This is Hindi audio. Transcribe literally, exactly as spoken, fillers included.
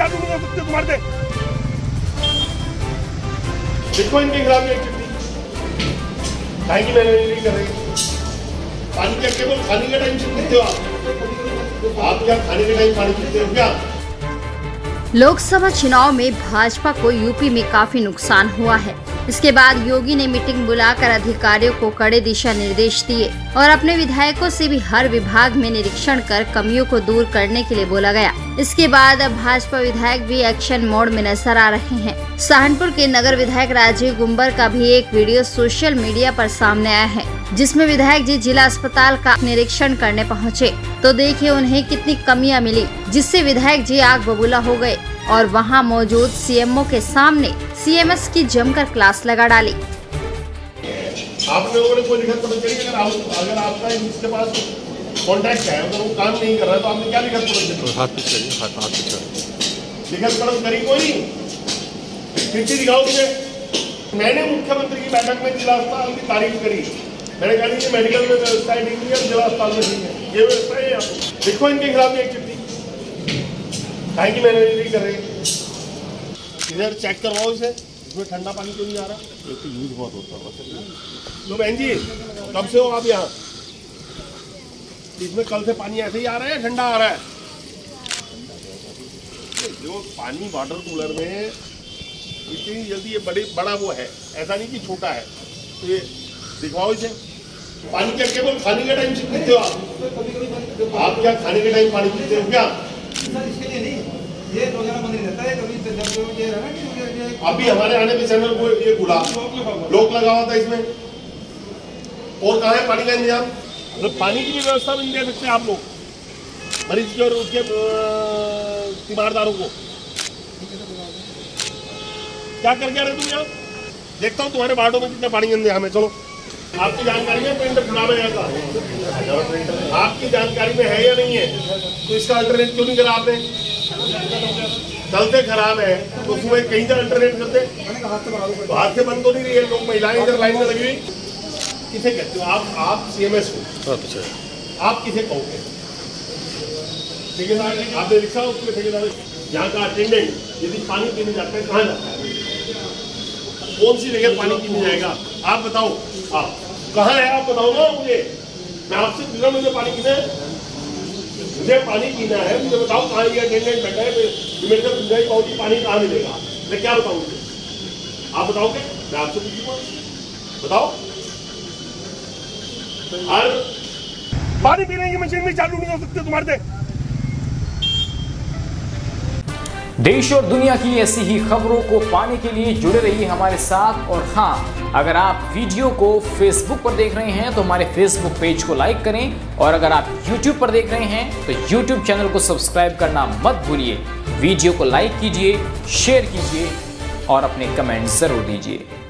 चालू नहीं हो सकते तुम्हारे से। देखो इनके खिलाफ एक चिट्ठी खाएंगी, मैंने नहीं कर रही। पानी क्या केवल खाने का टाइम पीते हो आप? आप क्या खाने के टाइम पानी पीते हो क्या? लोकसभा चुनाव में भाजपा को यूपी में काफी नुकसान हुआ है। इसके बाद योगी ने मीटिंग बुलाकर अधिकारियों को कड़े दिशा निर्देश दिए और अपने विधायकों से भी हर विभाग में निरीक्षण कर कमियों को दूर करने के लिए बोला गया। इसके बाद अब भाजपा विधायक भी एक्शन मोड में नजर आ रहे हैं। सहारनपुर के नगर विधायक राजीव गुंबर का भी एक वीडियो सोशल मीडिया पर सामने आया है, जिसमें विधायक जी जिला अस्पताल का निरीक्षण करने पहुंचे तो देखिए उन्हें कितनी कमियां मिली, जिससे विधायक जी आग बबूला हो गए और वहां मौजूद सीएमओ के सामने सीएमएस की जमकर क्लास लगा डाली। आप लोगों ने कोई लिखत पढ़त करी? अगर आप अगर आपका इसके पास कॉन्टैक्ट है, अगर वो काम नहीं कर रहा है तो आपने क्या लिखत पढ़त करी? हाथ पे चलिए, हाथ हाथ पे चलिए। लिखत पढ़त करी कोई? चिट्ठी दिखाओ मुझे। मैंने मुख्यमंत्री की बैठक में जिला अस्पताल की तारीफ करी। मैंने कहा कि मेडिकल में व्यवस्था है, जिला अस्पताल में नहीं है, ये व्यवस्था है। देखो इनके खिलाफ एक चिट्ठी खाएंगी, मैंने नहीं कर रही। इधर चेक करवाओ इसे, इसमें ठंडा पानी क्यों नहीं आ रहा? एक तो यूज बहुत होता है। तो बहन जी कब से हो आप यहाँ? इसमें कल से पानी ऐसे ही आ रहा है, ठंडा आ रहा है? जो पानी वाटर कूलर में इतनी जल्दी ये बड़ी बड़ा वो है, ऐसा नहीं कि छोटा है। तो ये दिखवाओ इसे। पानी क्या केवल खाने के टाइम पीते हो आप? आप क्या खाने के टाइम पानी पीते हो क्या? इसके लिए नहीं, ये रोजाना बंद नहीं रहता है। कभी जब ये रहा कि अभी हमारे आने पे चैनल को ये खुला, लोक लगा हुआ था इसमें। और कहाँ है पानी का इंतजाम? मतलब पानी की भी व्यवस्था नहीं दे सकते आप लोग मरीज के और उसके तीमारदारों को? क्या करके आ रहे तुम यहाँ? देखता हूँ तुम्हारे वार्डों में कितना पानी का इंतजाम है। चलो, आपकी जानकारी में प्रिंटर खराब है ऐसा? आपकी जानकारी में है या नहीं है? तो इसका अल्टरनेट क्यों नहीं करा आपने? चलते खराब है तो उसमें कहीं से अल्टरनेट करते। तो हाथ से बंद तो नहीं रही है, लोग महिलाएं इधर लाइन में लगी हुई। किसे कहते हो आप? आप सीएमएस हो, आप किसे कहोगे? ठेकेदार आपने लिखा उसमें ठेकेदार यहाँ का अटेंडेंट यदि पानी पीने जाता है कहाँ जाता है? कौन सी जगह पानी पीने जाएगा? आप बताओ, आप कहाँ है? आप बताओ ना मुझे। मैं आपसे पूछ रहा हूँ, मुझे पानी पीना है, मुझे पानी पीना है, मुझे बताओ कहाँ ये अटेंडेंट बैठा है। मेरे से पूछा ही बहुत पानी कहाँ मिलेगा? मैं क्या बताऊँ? आप बताओगे? मैं आपसे पूछूंगा, बताओ। और पानी पीने की मशीन भी चालू नहीं हो सकती तुम्हारे से। देश और दुनिया की ऐसी ही खबरों को पाने के लिए जुड़े रहिए हमारे साथ। और हाँ, अगर आप वीडियो को फेसबुक पर देख रहे हैं तो हमारे फेसबुक पेज को लाइक करें, और अगर आप यूट्यूब पर देख रहे हैं तो यूट्यूब चैनल को सब्सक्राइब करना मत भूलिए। वीडियो को लाइक कीजिए, शेयर कीजिए और अपने कमेंट जरूर दीजिए।